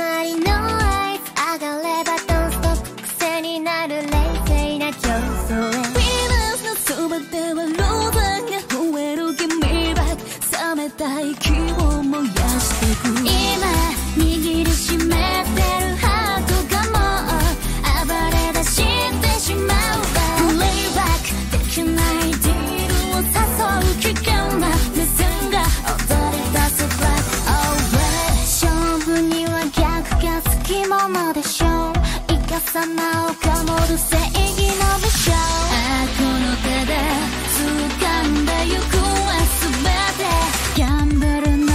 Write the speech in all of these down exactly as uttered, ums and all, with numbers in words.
隣のアイス上がればドンストップ癖になる冷静な競争へヴィーナスのそばではローザンが吠える君バック冷めた息を燃やしてく今握りしめてるハートがもう暴れ出してしまうわプレイバックできないディールを誘う危険な目線が踊り出すブラック勝負には逆がつきものでしょうイカサマを醸る正義の武将ああこの手で掴んでゆくは全てギャンブルの上ラッラッラッ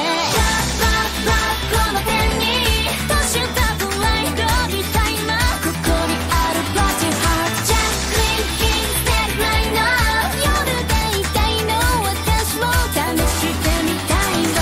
この手に閉じたプライドみたいなここにあるバティハートジャックリンキンステップライナー夜で痛いの私も試してみたいわ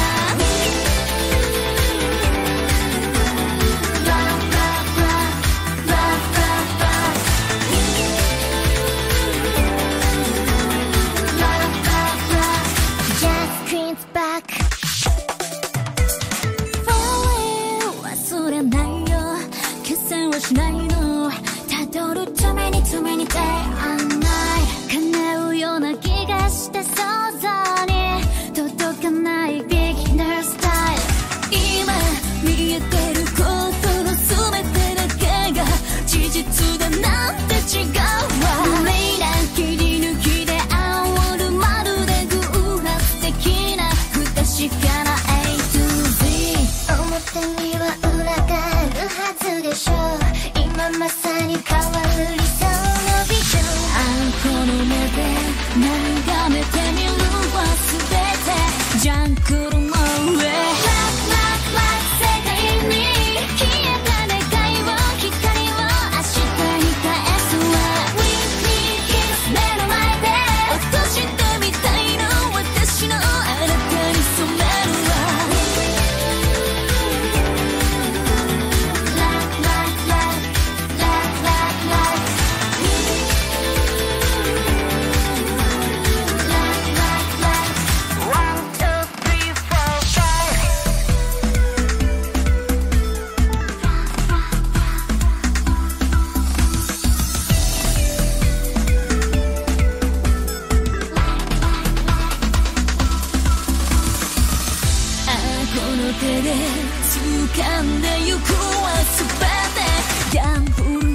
しないのたどるためにために出会わない叶うような気がして想像に届かないビギナースタイル今見えてることの全てだけが事実だなんて違うわ無理な切り抜きで煽るまるで偶発的な不確かな A to Z 表には裏があるはずでしょうまさに変わる理想のビジョンあんこの目で眺めてみるは全てジャンクルの上ラッラッラッ世界に消えた願いを光を明日に返すわ We need kiss 目の前で落としてみたいの私のあなたに染めるわ手で掴んでゆくは全てギャンブル